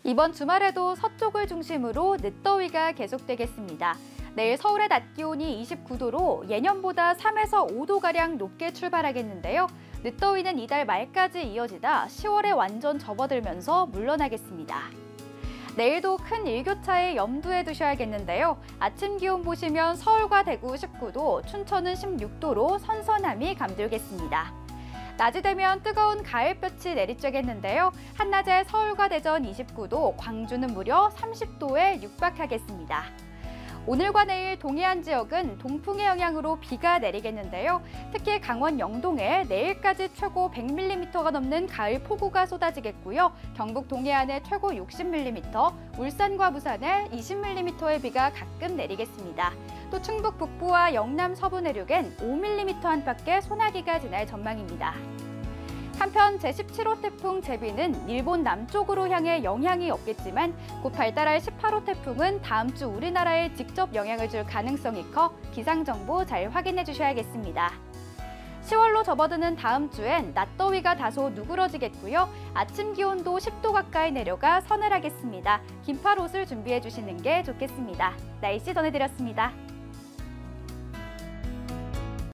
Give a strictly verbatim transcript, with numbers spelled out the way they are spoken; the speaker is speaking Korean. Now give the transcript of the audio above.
이번 주말에도 서쪽을 중심으로 늦더위가 계속되겠습니다. 내일 서울의 낮 기온이 이십구 도로 예년보다 삼에서 오 도가량 높게 출발하겠는데요. 늦더위는 이달 말까지 이어지다 시월에 완전 접어들면서 물러나겠습니다. 내일도 큰 일교차에 염두에 두셔야겠는데요. 아침 기온 보시면 서울과 대구 십구 도, 춘천은 십육 도로 선선함이 감돌겠습니다. 낮이 되면 뜨거운 가을볕이 내리쬐겠는데요. 한낮에 서울과 대전 이십구 도, 광주는 무려 삼십 도에 육박하겠습니다. 오늘과 내일 동해안 지역은 동풍의 영향으로 비가 내리겠는데요. 특히 강원 영동에 내일까지 최고 백 밀리미터가 넘는 가을 폭우가 쏟아지겠고요. 경북 동해안에 최고 육십 밀리미터, 울산과 부산에 이십 밀리미터의 비가 가끔 내리겠습니다. 또 충북 북부와 영남 서부 내륙엔 오 밀리미터 안팎의 소나기가 지날 전망입니다. 한편 제십칠 호 태풍 제비는 일본 남쪽으로 향해 영향이 없겠지만 곧 발달할 십팔 호 태풍은 다음 주 우리나라에 직접 영향을 줄 가능성이 커 기상정보 잘 확인해 주셔야겠습니다. 시월로 접어드는 다음 주엔 낮더위가 다소 누그러지겠고요. 아침 기온도 십 도 가까이 내려가 서늘하겠습니다. 긴팔 옷을 준비해 주시는 게 좋겠습니다. 날씨 전해드렸습니다.